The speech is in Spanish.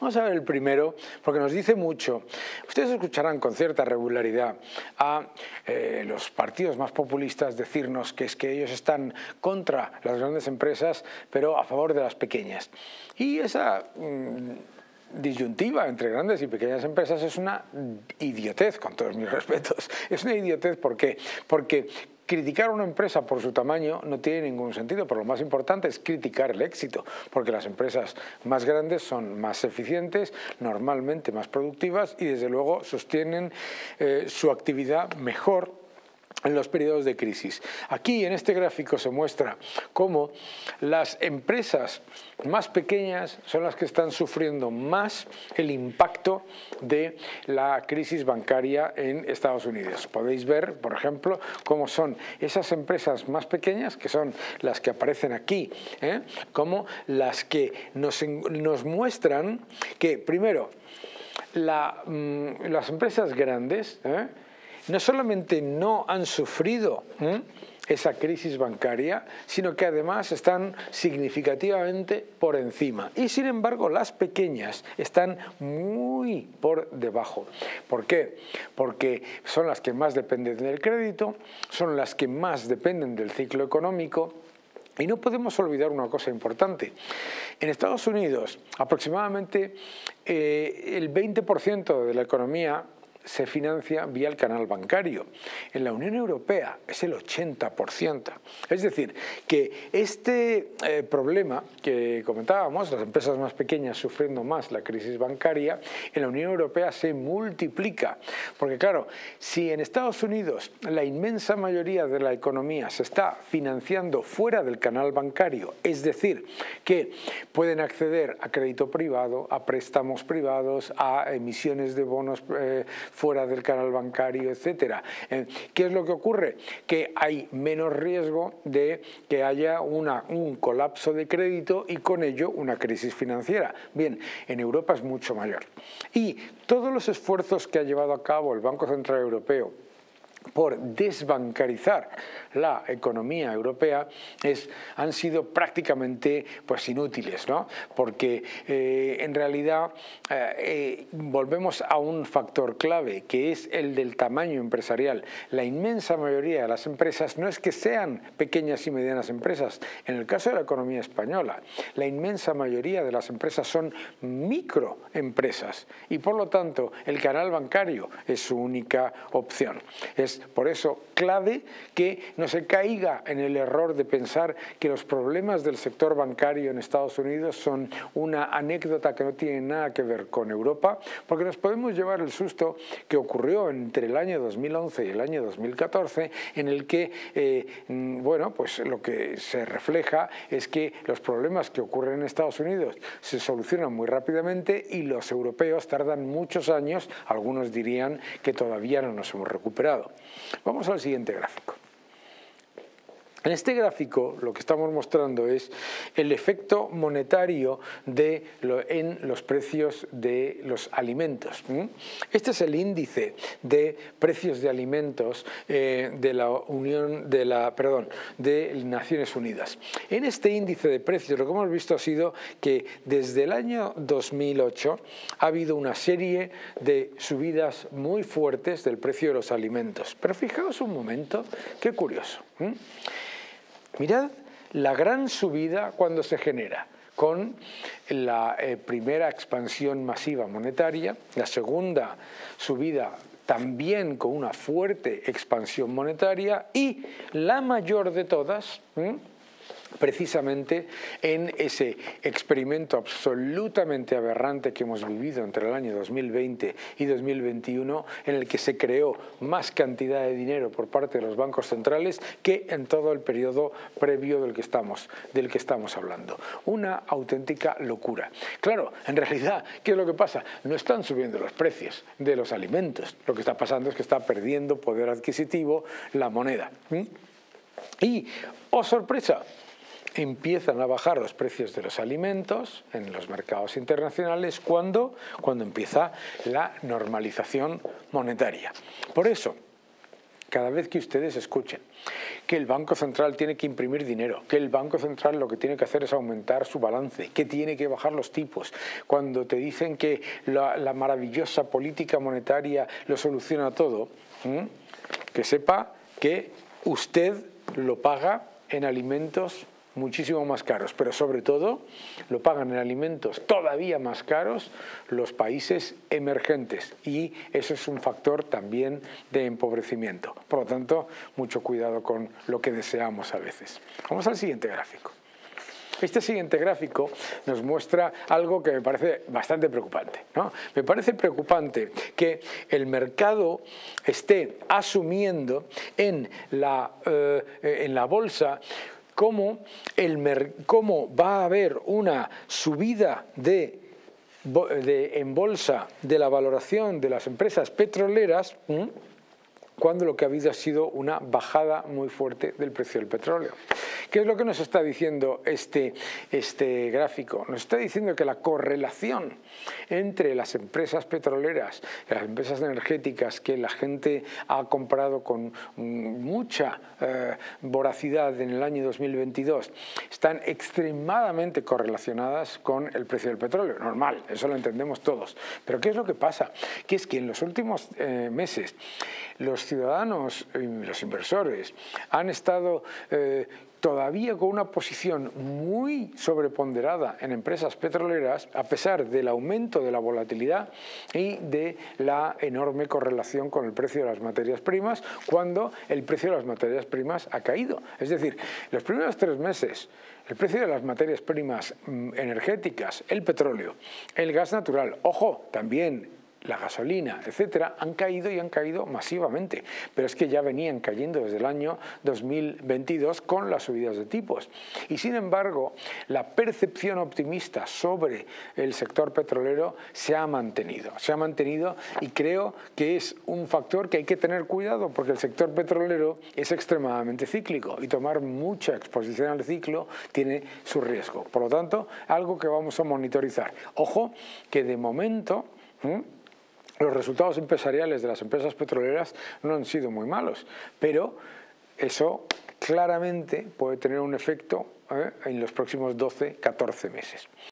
Vamos a ver el primero, porque nos dice mucho. Ustedes escucharán con cierta regularidad a los partidos más populistas decirnos que es que ellos están contra las grandes empresas, pero a favor de las pequeñas. Y esa disyuntiva entre grandes y pequeñas empresas es una idiotez, con todos mis respetos. Es una idiotez porque criticar a una empresa por su tamaño no tiene ningún sentido, pero lo más importante es criticar el éxito, porque las empresas más grandes son más eficientes, normalmente más productivas y desde luego sostienen su actividad mejor en los periodos de crisis. Aquí en este gráfico se muestra cómo las empresas más pequeñas son las que están sufriendo más el impacto de la crisis bancaria en Estados Unidos. Podéis ver, por ejemplo, cómo son esas empresas más pequeñas, que son las que aparecen aquí, como las que nos muestran que, primero, las empresas grandes no solamente no han sufrido esa crisis bancaria, sino que además están significativamente por encima. Y sin embargo, las pequeñas están muy por debajo. ¿Por qué? Porque son las que más dependen del crédito, son las que más dependen del ciclo económico. Y no podemos olvidar una cosa importante. En Estados Unidos, aproximadamente el 20% de la economía se financia vía el canal bancario. En la Unión Europea es el 80%. Es decir, que este problema que comentábamos, las empresas más pequeñas sufriendo más la crisis bancaria, en la Unión Europea se multiplica. Porque claro, si en Estados Unidos la inmensa mayoría de la economía se está financiando fuera del canal bancario, es decir, que pueden acceder a crédito privado, a préstamos privados, a emisiones de bonos fuera del canal bancario, etcétera. ¿Qué es lo que ocurre? Que hay menos riesgo de que haya un colapso de crédito y con ello una crisis financiera. Bien, en Europa es mucho mayor. Y todos los esfuerzos que ha llevado a cabo el Banco Central Europeo por desbancarizar la economía europea han sido prácticamente inútiles, ¿no? Porque en realidad volvemos a un factor clave, que es el del tamaño empresarial. La inmensa mayoría de las empresas no es que sean pequeñas y medianas empresas. En el caso de la economía española, la inmensa mayoría de las empresas son microempresas y por lo tanto el canal bancario es su única opción. Es por eso clave que no se caiga en el error de pensar que los problemas del sector bancario en Estados Unidos son una anécdota que no tiene nada que ver con Europa, porque nos podemos llevar el susto que ocurrió entre el año 2011 y el año 2014, en el que lo que se refleja es que los problemas que ocurren en Estados Unidos se solucionan muy rápidamente y los europeos tardan muchos años, algunos dirían que todavía no nos hemos recuperado. Vamos al siguiente gráfico. En este gráfico lo que estamos mostrando es el efecto monetario en los precios de los alimentos. Este es el índice de precios de alimentos de Naciones Unidas. En este índice de precios lo que hemos visto ha sido que desde el año 2008 ha habido una serie de subidas muy fuertes del precio de los alimentos. Pero fijaos un momento, qué curioso. Mirad la gran subida cuando se genera con la primera expansión masiva monetaria, la segunda subida también con una fuerte expansión monetaria y la mayor de todas, precisamente en ese experimento absolutamente aberrante que hemos vivido entre el año 2020 y 2021, en el que se creó más cantidad de dinero por parte de los bancos centrales que en todo el periodo previo del que estamos hablando. Una auténtica locura. Claro, en realidad, ¿qué es lo que pasa? No están subiendo los precios de los alimentos. Lo que está pasando es que está perdiendo poder adquisitivo la moneda. Y, ¡oh sorpresa!, empiezan a bajar los precios de los alimentos en los mercados internacionales cuando empieza la normalización monetaria. Por eso, cada vez que ustedes escuchen que el Banco Central tiene que imprimir dinero, que el Banco Central lo que tiene que hacer es aumentar su balance, que tiene que bajar los tipos, cuando te dicen que la maravillosa política monetaria lo soluciona todo, que sepa que usted lo paga en alimentos muchísimo más caros, pero sobre todo lo pagan en alimentos todavía más caros los países emergentes, y eso es un factor también de empobrecimiento. Por lo tanto, mucho cuidado con lo que deseamos a veces. Vamos al siguiente gráfico. Este siguiente gráfico nos muestra algo que me parece bastante preocupante, ¿no? Me parece preocupante que el mercado esté asumiendo en la bolsa cómo va a haber una subida en bolsa de la valoración de las empresas petroleras, cuando lo que ha habido ha sido una bajada muy fuerte del precio del petróleo. ¿Qué es lo que nos está diciendo este gráfico? Nos está diciendo que la correlación entre las empresas petroleras y las empresas energéticas que la gente ha comprado con mucha voracidad en el año 2022 están extremadamente correlacionadas con el precio del petróleo. Normal, eso lo entendemos todos. Pero ¿qué es lo que pasa? Que es que en los últimos meses los ciudadanos y los inversores han estado todavía con una posición muy sobreponderada en empresas petroleras, a pesar del aumento de la volatilidad y de la enorme correlación con el precio de las materias primas, cuando el precio de las materias primas ha caído. Es decir, los primeros 3 meses el precio de las materias primas energéticas, el petróleo, el gas natural, ojo, también la gasolina, etcétera, han caído y han caído masivamente, pero es que ya venían cayendo desde el año 2022 con las subidas de tipos. Y sin embargo, la percepción optimista sobre el sector petrolero se ha mantenido y creo que es un factor que hay que tener cuidado, porque el sector petrolero es extremadamente cíclico y tomar mucha exposición al ciclo tiene su riesgo. Por lo tanto, algo que vamos a monitorizar. Ojo, que de momento los resultados empresariales de las empresas petroleras no han sido muy malos, pero eso claramente puede tener un efecto en los próximos 12-14 meses.